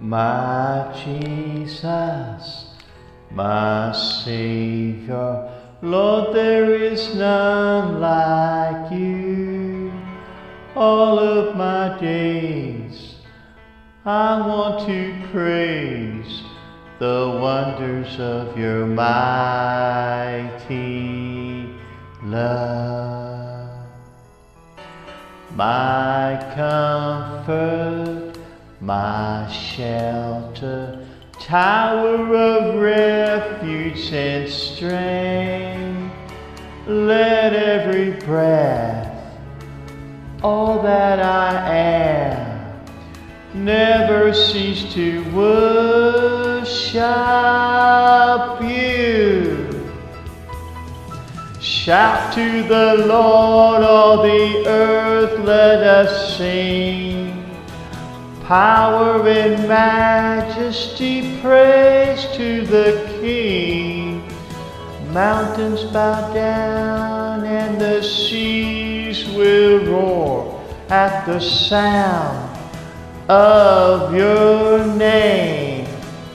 My Jesus, my Savior, Lord, there is none like you. All of my days I want to praise the wonders of your mighty love. My comfort, my shelter, tower of refuge and strength, let every breath, all that I am, never cease to worship you. Shout to the Lord, all the earth, let us sing. Power and majesty, praise to the King. Mountains bow down and the seas will roar at the sound of your name.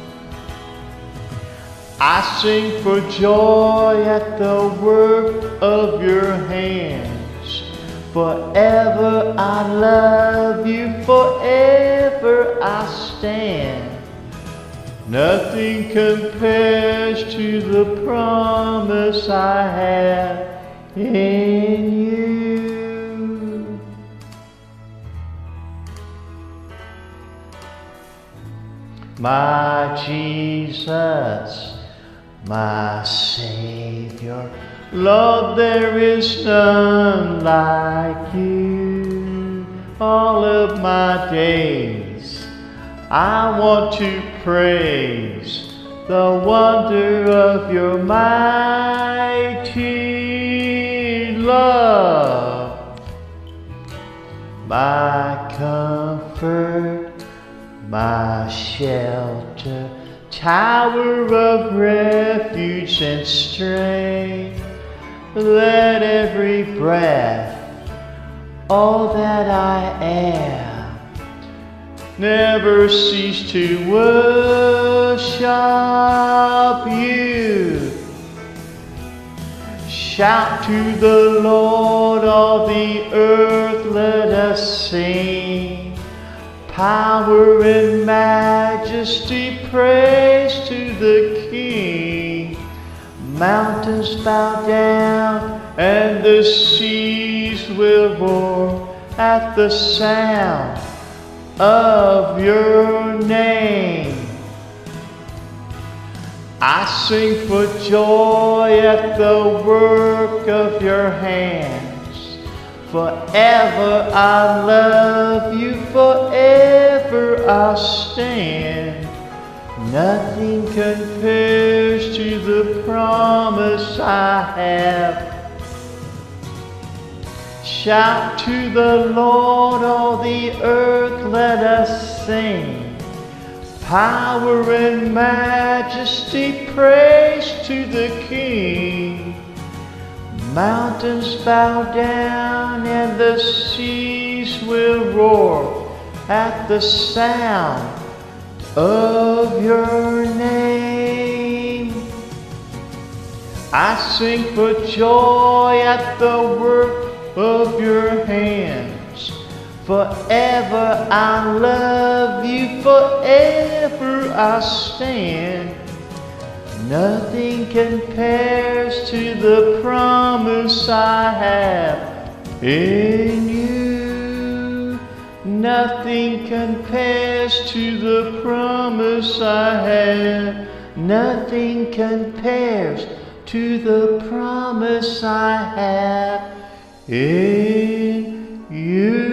I sing for joy at the work of your hands. Forever I love you, forever I stand. Nothing compares to the promise I have in you. My Jesus, my Savior, Lord, there is none like you. All of my days I want to praise the wonder of your mighty love. My comfort, my shelter, tower of refuge and strength, let every breath, all that I am, never cease to worship you. Shout to the Lord, all the earth, let us sing. Power and majesty, praise to the King. Mountains bow down and the seas will roar at the sound of your name. I sing for joy at the work of your hands. Forever I love you, forever I stand. Nothing compares to the promise I have. Shout to the Lord, all the earth, let us sing. Power and majesty, praise to the King. Mountains bow down and the seas will roar at the sound of your name. I sing for joy at the work of your hands. Forever I love you, forever I stand. Nothing compares to the promise I have in you. Nothing compares to the promise I have. Nothing compares to the promise I have in you.